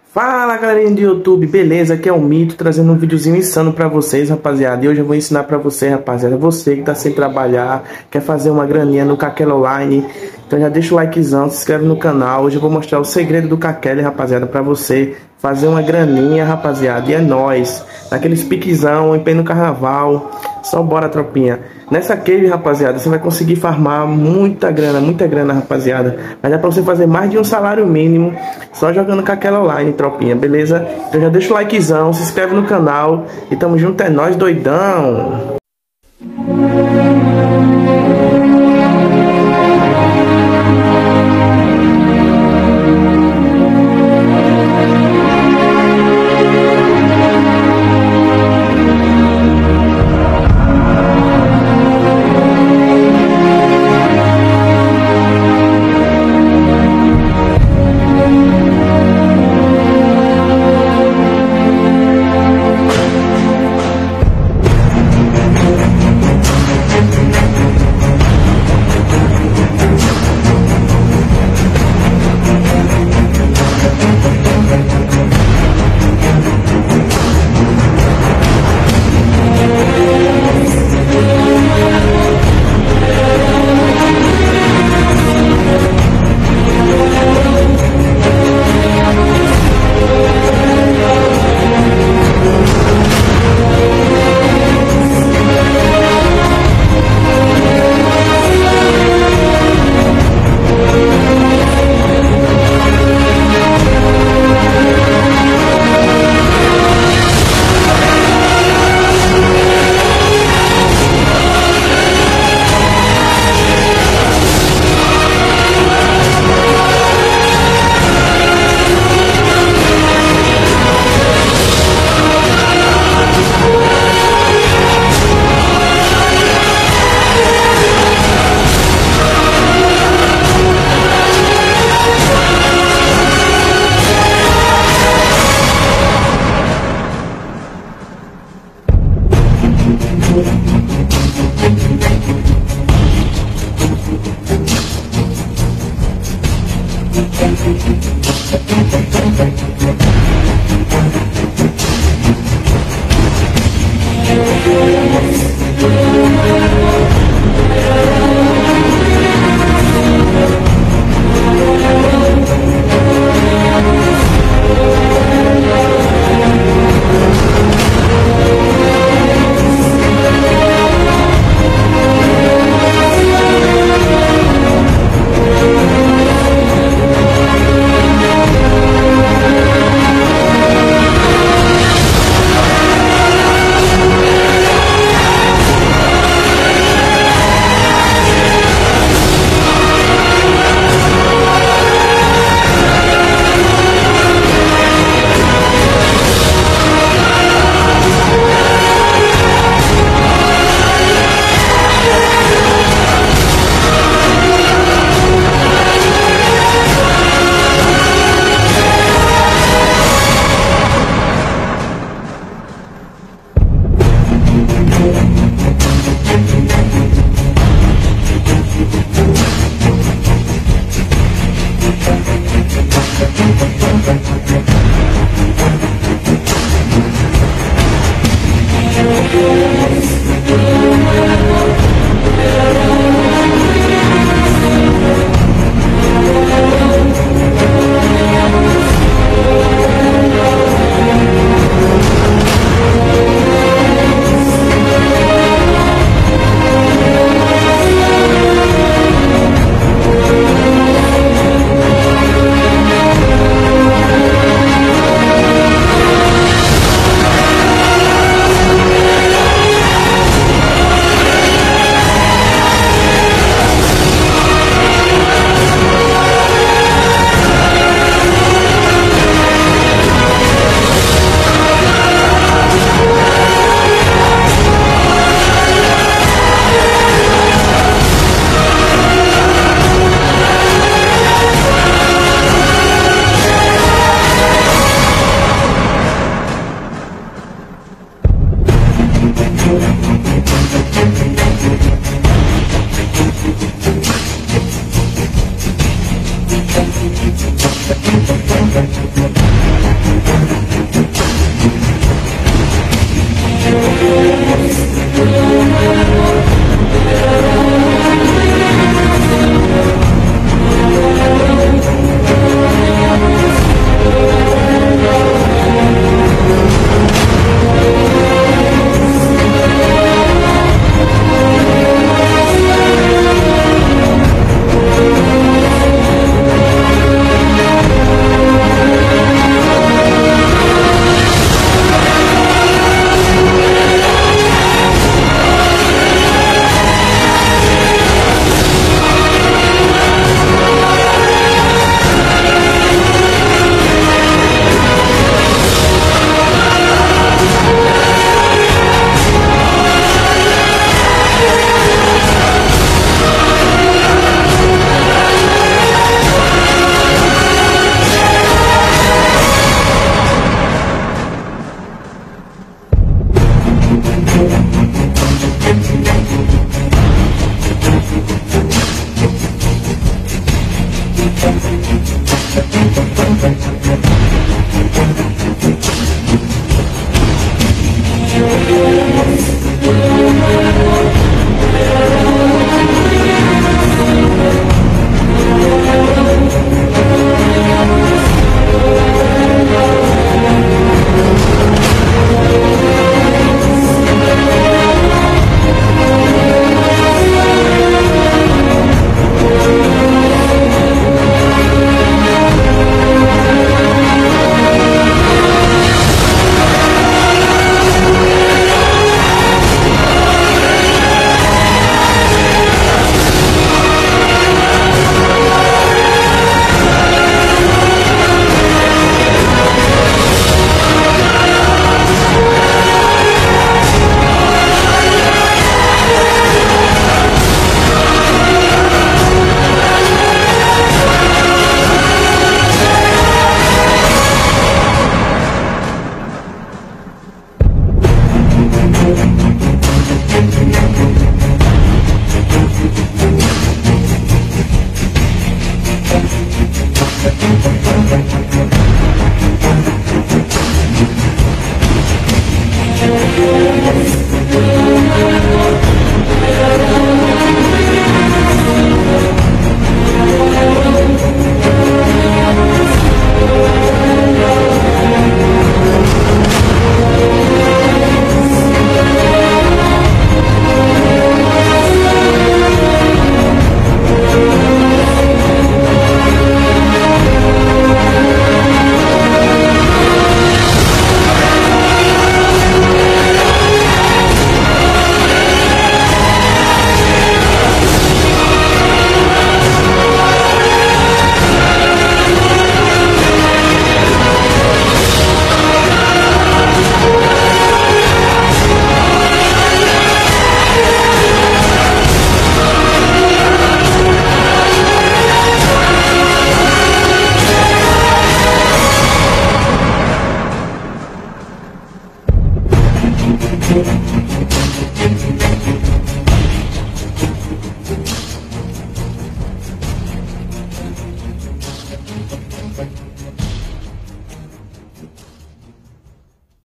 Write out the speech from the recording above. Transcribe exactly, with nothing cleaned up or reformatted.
Fala galerinha do YouTube, beleza? Aqui é o Mito, trazendo um videozinho insano pra vocês, rapaziada. E hoje eu vou ensinar pra você, rapaziada, você que tá sem trabalhar, quer fazer uma graninha no Kakele Online, então já deixa o likezão, se inscreve no canal. Hoje eu vou mostrar o segredo do Kakele, rapaziada, pra você fazer uma graninha, rapaziada. E é nóis, naqueles piquezão, em pleno carnaval. Só bora, tropinha. Nessa cave, rapaziada, você vai conseguir farmar muita grana, muita grana, rapaziada. Mas dá pra você fazer mais de um salário mínimo só jogando Kakele Online, tropinha, beleza? Então já deixa o likezão, se inscreve no canal e tamo junto, é nóis, doidão!